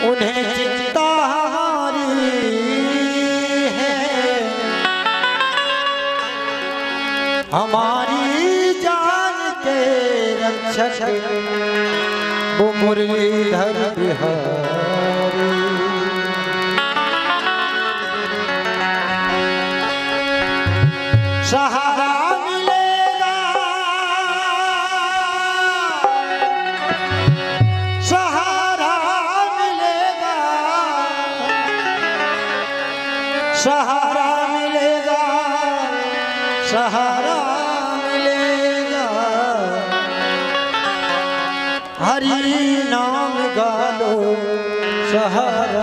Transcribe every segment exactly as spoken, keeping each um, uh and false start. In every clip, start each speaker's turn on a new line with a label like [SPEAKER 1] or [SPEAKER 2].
[SPEAKER 1] उन्हें चिंता हमारी है, हमारी जान के रक्षक वो मुरलीधर बिहारी। सहारा मिलेगा, सहारा मिलेगा, सहारा मिलेगा, सहारा मिलेगा। हरि नाम गालो सहारा।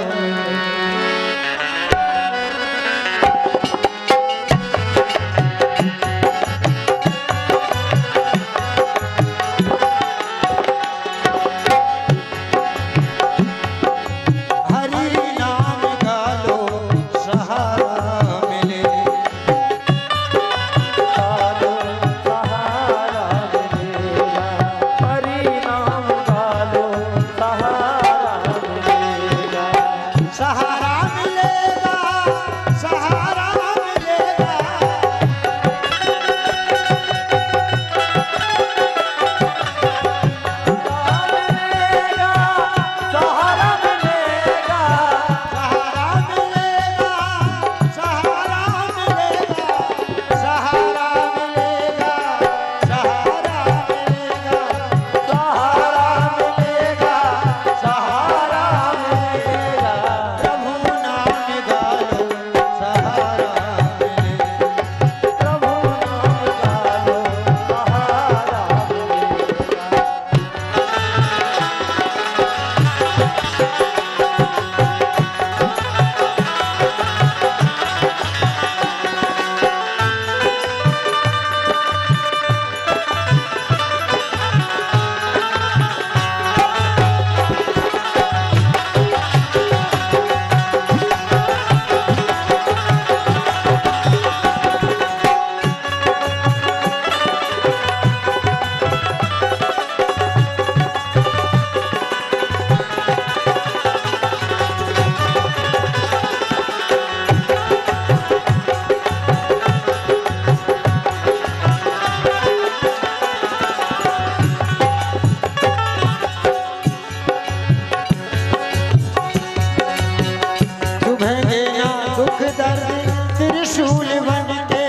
[SPEAKER 1] त्रिशूल बनते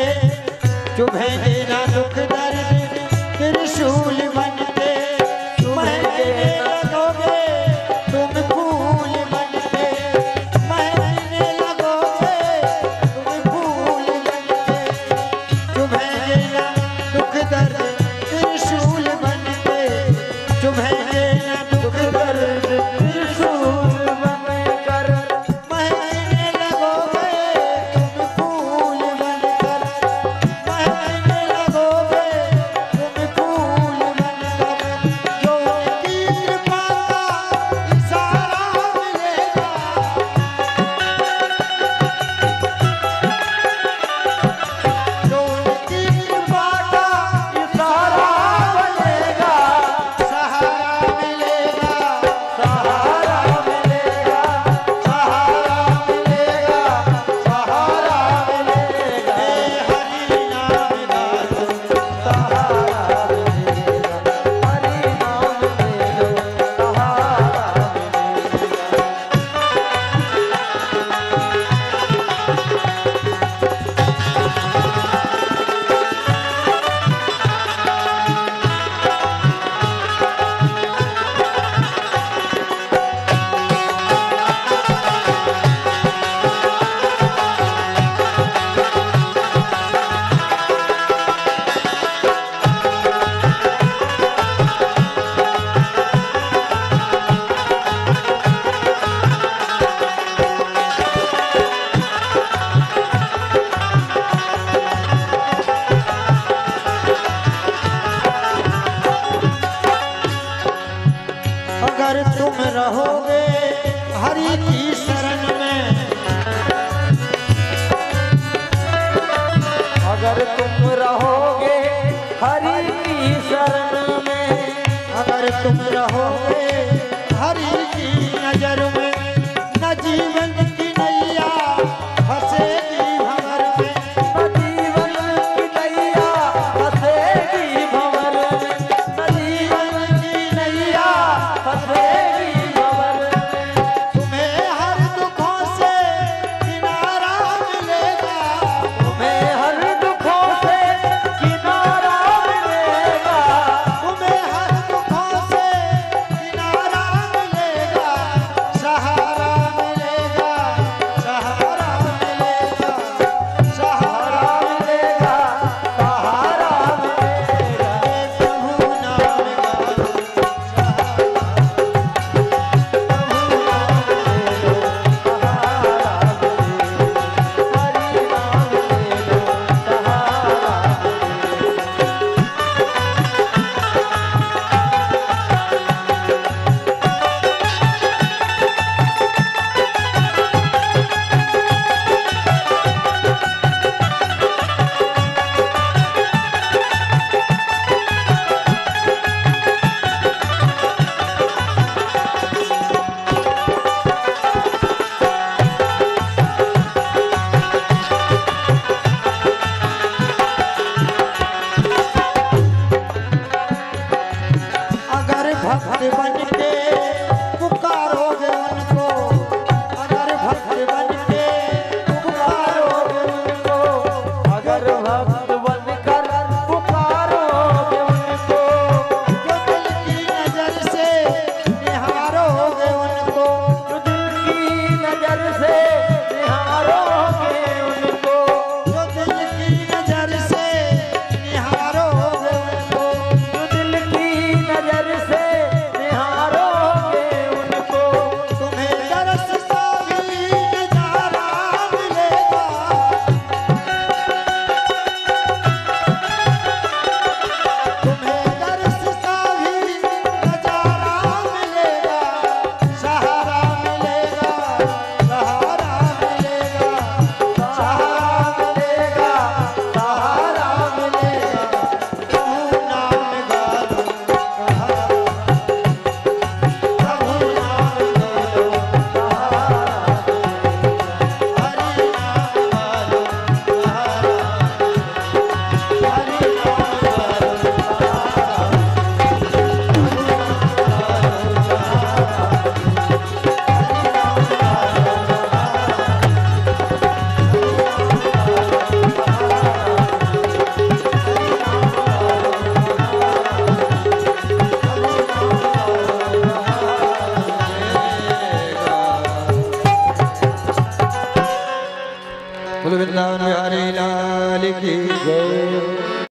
[SPEAKER 1] चुभेंगे ना दुख दर्द, त्रिशूल बनते महकने लगोगे तुम फूल बनते, महकने लगोगे तुम फूल बनते। चुभेंगे ना दुख दर्द त्रिशूल बनते, चुभेंगे ना दुख दर्द त्रिशूल बनकर, महकने लगोगे अगर तुम रहोगे हरि की शरण में,
[SPEAKER 2] अगर तुम रहोगे हरि की शरण में,
[SPEAKER 1] अगर तुम रहोगे हरि की नजर जीवन की नैया फंसेगी भंवर में,
[SPEAKER 2] जीवन की नैया फंसेगी भंवर में, जीवन की नैया फंसेगी भंवर में।
[SPEAKER 1] तुम्हें हर दुखों से किनारा मिलेगा,
[SPEAKER 2] तुम्हें हर दुखों से किनारा मिलेगा,
[SPEAKER 1] तुम्हें हर दुखों से किनारा मिलेगा, सहारा मिलेगा, सहारा मिलेगा, सहारा
[SPEAKER 2] मिलेगा सहारा मिलेगा।
[SPEAKER 1] प्रभु नाम गालो, अगर भक्त बन के पुकारोगे उनको, अगर भक्त बन के पुकारोगे उनको,
[SPEAKER 2] अगर भक्त बनकर पुकारोगे उनको,
[SPEAKER 1] जो दिल की नजर से निहारोगे उनको,
[SPEAKER 2] जो दिल की नजर से निहारोगे उनको,
[SPEAKER 1] जो दिल की नजर से निहारोगे उनको,
[SPEAKER 2] जो दिल की नजर से निहारोगे उनको,
[SPEAKER 1] तुम्हें दरस सा भी नजारा मिलेगा, तुम्हें दरस सा भी नजारा मिलेगा, सहारा मिलेगा, सहारा मिलेगा,
[SPEAKER 2] सहारा मिलेगा सहारा मिलेगा।
[SPEAKER 1] प्रभु नाम गालो, प्रभु नाम गालो, हरि नाम गालो, हरि नाम गालो, बोलो वृंदावन बिहारी लाल की जय।